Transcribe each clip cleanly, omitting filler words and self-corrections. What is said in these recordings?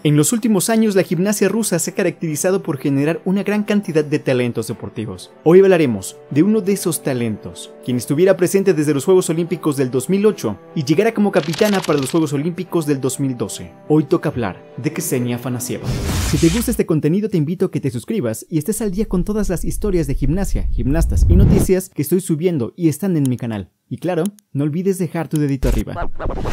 En los últimos años, la gimnasia rusa se ha caracterizado por generar una gran cantidad de talentos deportivos. Hoy hablaremos de uno de esos talentos, quien estuviera presente desde los Juegos Olímpicos del 2008 y llegara como capitana para los Juegos Olímpicos del 2012. Hoy toca hablar de Ksenia Afanassieva. Si te gusta este contenido, te invito a que te suscribas y estés al día con todas las historias de gimnasia, gimnastas y noticias que estoy subiendo y están en mi canal. Y claro, no olvides dejar tu dedito arriba.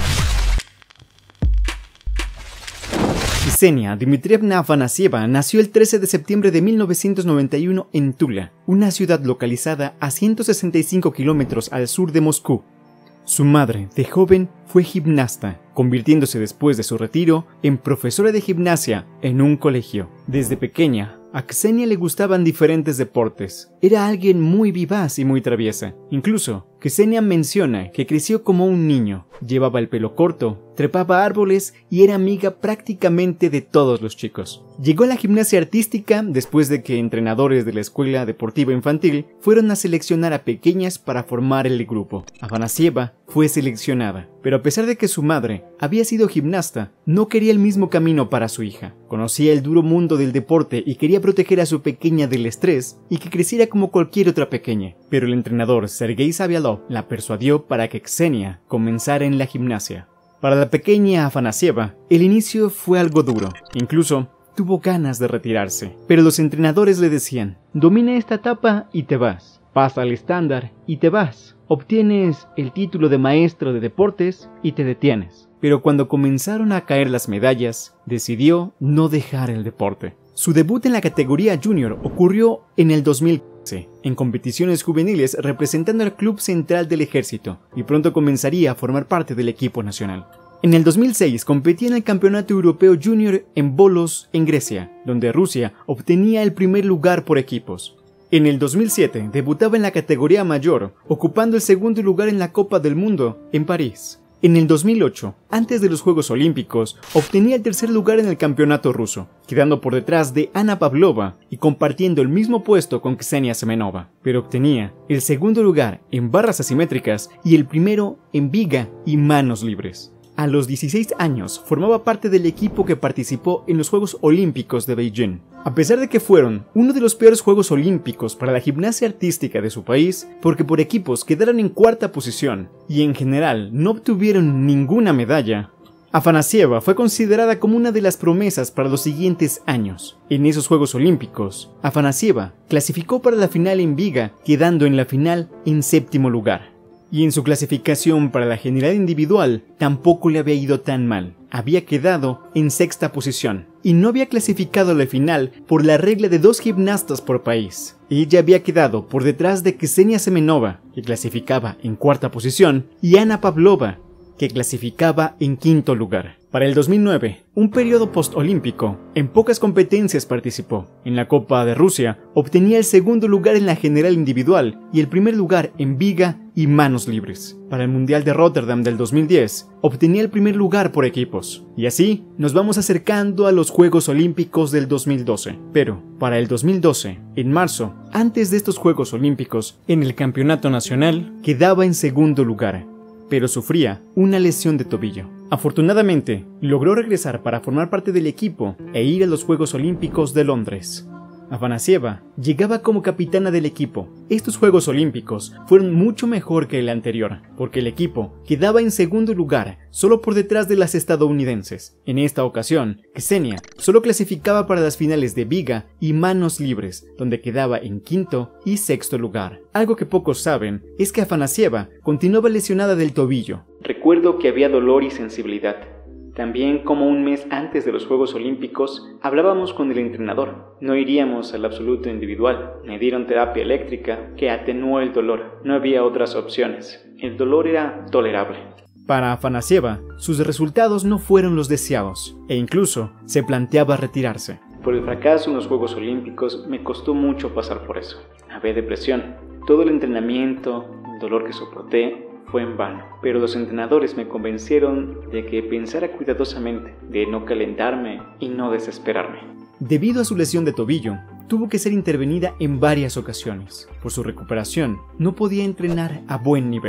Ksenia Dmitrievna Afanassieva nació el 13 de septiembre de 1991 en Tula, una ciudad localizada a 165 kilómetros al sur de Moscú. Su madre, de joven, fue gimnasta, convirtiéndose después de su retiro en profesora de gimnasia en un colegio. Desde pequeña, a Ksenia le gustaban diferentes deportes. Era alguien muy vivaz y muy traviesa. Incluso, Ksenia menciona que creció como un niño. Llevaba el pelo corto, trepaba árboles y era amiga prácticamente de todos los chicos. Llegó a la gimnasia artística después de que entrenadores de la escuela deportiva infantil fueron a seleccionar a pequeñas para formar el grupo. Afanassieva fue seleccionada, pero a pesar de que su madre había sido gimnasta, no quería el mismo camino para su hija. Conocía el duro mundo del deporte y quería proteger a su pequeña del estrés y que creciera como cualquier otra pequeña. Pero el entrenador Sergei Savialov la persuadió para que Ksenia comenzara en la gimnasia. Para la pequeña Afanassieva, el inicio fue algo duro. Incluso tuvo ganas de retirarse, pero los entrenadores le decían: domina esta etapa y te vas, pasa al estándar y te vas, obtienes el título de maestro de deportes y te detienes. Pero cuando comenzaron a caer las medallas, decidió no dejar el deporte. Su debut en la categoría junior ocurrió en el 2015, en competiciones juveniles representando al Club Central del Ejército, y pronto comenzaría a formar parte del equipo nacional. En el 2006 competía en el Campeonato Europeo Junior en bolos en Grecia, donde Rusia obtenía el primer lugar por equipos. En el 2007 debutaba en la categoría mayor, ocupando el segundo lugar en la Copa del Mundo en París. En el 2008, antes de los Juegos Olímpicos, obtenía el tercer lugar en el campeonato ruso, quedando por detrás de Anna Pavlova y compartiendo el mismo puesto con Ksenia Semenova, pero obtenía el segundo lugar en barras asimétricas y el primero en viga y manos libres. A los 16 años formaba parte del equipo que participó en los Juegos Olímpicos de Beijing. A pesar de que fueron uno de los peores Juegos Olímpicos para la gimnasia artística de su país, porque por equipos quedaron en cuarta posición y en general no obtuvieron ninguna medalla, Afanassieva fue considerada como una de las promesas para los siguientes años. En esos Juegos Olímpicos, Afanassieva clasificó para la final en viga, quedando en la final en séptimo lugar. Y en su clasificación para la general individual tampoco le había ido tan mal. Había quedado en sexta posición y no había clasificado a la final por la regla de 2 gimnastas por país. Ella había quedado por detrás de Ksenia Semenova, que clasificaba en cuarta posición, y Anna Pavlova, que clasificaba en quinto lugar. Para el 2009, un periodo postolímpico, en pocas competencias participó. En la Copa de Rusia, obtenía el segundo lugar en la general individual y el primer lugar en viga y manos libres. Para el Mundial de Rotterdam del 2010, obtenía el primer lugar por equipos. Y así, nos vamos acercando a los Juegos Olímpicos del 2012. Pero, para el 2012, en marzo, antes de estos Juegos Olímpicos, en el Campeonato Nacional, quedaba en segundo lugar, pero sufría una lesión de tobillo. Afortunadamente, logró regresar para formar parte del equipo e ir a los Juegos Olímpicos de Londres. Afanassieva llegaba como capitana del equipo. Estos Juegos Olímpicos fueron mucho mejor que el anterior, porque el equipo quedaba en segundo lugar, solo por detrás de las estadounidenses. En esta ocasión, Ksenia solo clasificaba para las finales de viga y manos libres, donde quedaba en quinto y sexto lugar. Algo que pocos saben es que Afanassieva continuaba lesionada del tobillo. Recuerdo que había dolor y sensibilidad. También, como un mes antes de los Juegos Olímpicos, hablábamos con el entrenador. No iríamos al absoluto individual. Me dieron terapia eléctrica que atenuó el dolor. No había otras opciones. El dolor era tolerable. Para Afanassieva, sus resultados no fueron los deseados, e incluso se planteaba retirarse. Por el fracaso en los Juegos Olímpicos, me costó mucho pasar por eso. Había depresión. Todo el entrenamiento, el dolor que soporté, fue en vano, pero los entrenadores me convencieron de que pensara cuidadosamente, de no calentarme y no desesperarme. Debido a su lesión de tobillo, tuvo que ser intervenida en varias ocasiones. Por su recuperación, no podía entrenar a buen nivel.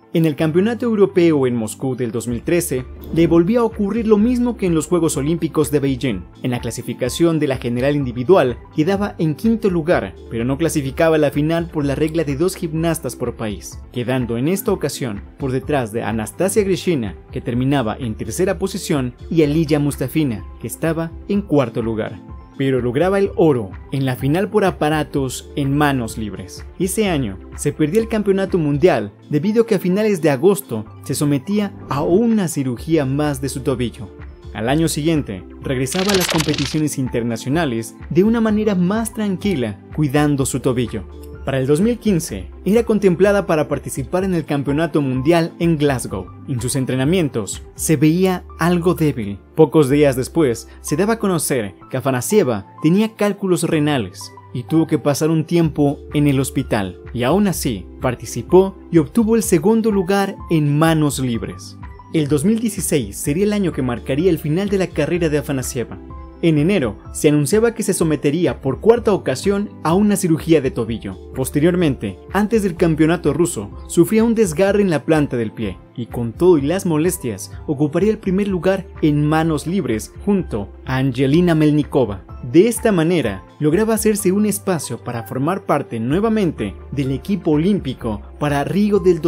En el Campeonato Europeo en Moscú del 2013, le volvió a ocurrir lo mismo que en los Juegos Olímpicos de Beijing. En la clasificación de la general individual quedaba en quinto lugar, pero no clasificaba a la final por la regla de 2 gimnastas por país, quedando en esta ocasión por detrás de Anastasia Grishina, que terminaba en tercera posición, y Aliya Mustafina, que estaba en cuarto lugar. Pero lograba el oro en la final por aparatos en manos libres. Ese año se perdió el campeonato mundial debido a que a finales de agosto se sometía a una cirugía más de su tobillo. Al año siguiente regresaba a las competiciones internacionales de una manera más tranquila, cuidando su tobillo. Para el 2015, era contemplada para participar en el Campeonato Mundial en Glasgow. En sus entrenamientos, se veía algo débil. Pocos días después, se daba a conocer que Afanasieva tenía cálculos renales y tuvo que pasar un tiempo en el hospital. Y aún así, participó y obtuvo el segundo lugar en manos libres. El 2016 sería el año que marcaría el final de la carrera de Afanasieva. En enero se anunciaba que se sometería por cuarta ocasión a una cirugía de tobillo. Posteriormente, antes del campeonato ruso, sufría un desgarre en la planta del pie y con todo y las molestias ocuparía el primer lugar en manos libres junto a Angelina Melnikova. De esta manera, lograba hacerse un espacio para formar parte nuevamente del equipo olímpico para Río del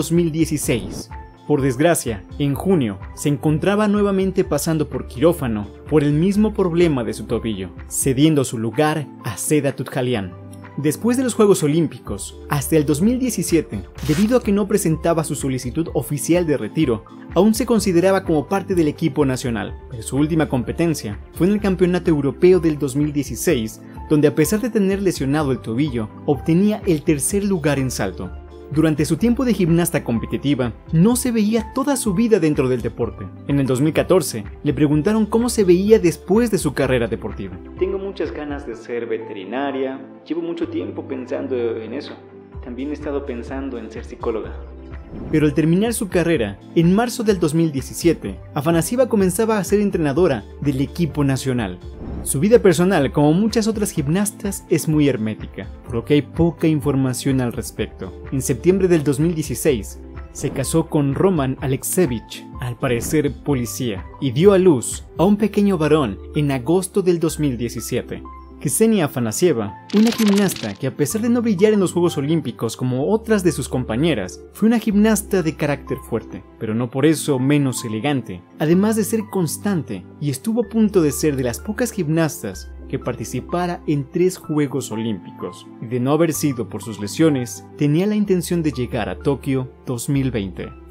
2016. Por desgracia, en junio se encontraba nuevamente pasando por quirófano por el mismo problema de su tobillo, cediendo su lugar a Seda Tudjalian. Después de los Juegos Olímpicos, hasta el 2017, debido a que no presentaba su solicitud oficial de retiro, aún se consideraba como parte del equipo nacional, pero su última competencia fue en el Campeonato Europeo del 2016, donde a pesar de tener lesionado el tobillo, obtenía el tercer lugar en salto. Durante su tiempo de gimnasta competitiva, no se veía toda su vida dentro del deporte. En el 2014, le preguntaron cómo se veía después de su carrera deportiva. Tengo muchas ganas de ser veterinaria, llevo mucho tiempo pensando en eso. También he estado pensando en ser psicóloga. Pero al terminar su carrera, en marzo del 2017, Afanasieva comenzaba a ser entrenadora del equipo nacional. Su vida personal, como muchas otras gimnastas, es muy hermética, por lo que hay poca información al respecto. En septiembre del 2016, se casó con Roman Aleksevich, al parecer policía, y dio a luz a un pequeño varón en agosto del 2017. Ksenia Afanasieva, una gimnasta que a pesar de no brillar en los Juegos Olímpicos como otras de sus compañeras, fue una gimnasta de carácter fuerte, pero no por eso menos elegante, además de ser constante, y estuvo a punto de ser de las pocas gimnastas que participara en 3 Juegos Olímpicos, y de no haber sido por sus lesiones, tenía la intención de llegar a Tokio 2020.